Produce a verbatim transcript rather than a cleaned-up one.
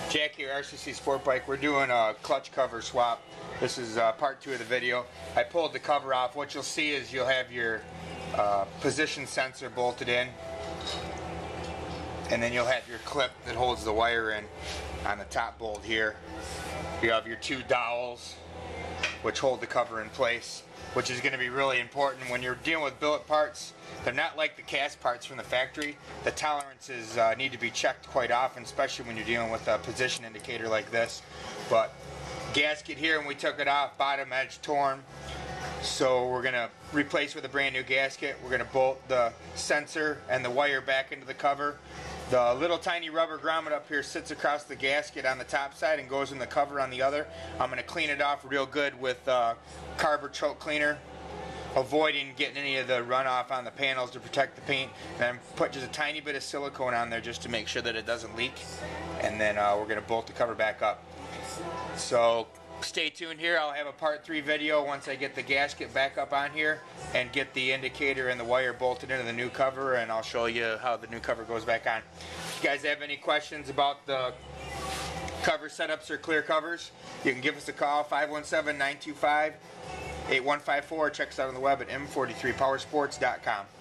Jack here, R C C Sport Bike. We're doing a clutch cover swap. This is uh, part two of the video. I pulled the cover off. What you'll see is you'll have your uh, position sensor bolted in, and then you'll have your clip that holds the wire in on the top bolt here. You have your two dowels which hold the cover in place, which is going to be really important when you're dealing with billet parts. They're not like the cast parts from the factory. The tolerances uh, need to be checked quite often, especially when you're dealing with a position indicator like this. But gasket here, when we took it off, bottom edge torn. So we're going to replace with a brand new gasket. We're going to bolt the sensor and the wire back into the cover. The little tiny rubber grommet up here sits across the gasket on the top side and goes in the cover on the other. I'm going to clean it off real good with uh, carburetor choke cleaner, avoiding getting any of the runoff on the panels to protect the paint. And then put just a tiny bit of silicone on there just to make sure that it doesn't leak. And then uh, we're going to bolt the cover back up. So stay tuned here. I'll have a part three video once I get the gasket back up on here and get the indicator and the wire bolted into the new cover, and I'll show you how the new cover goes back on. If you guys have any questions about the cover setups or clear covers, you can give us a call, five one seven, nine two five, eight one five four. Check us out on the web at m forty-three powersports dot com.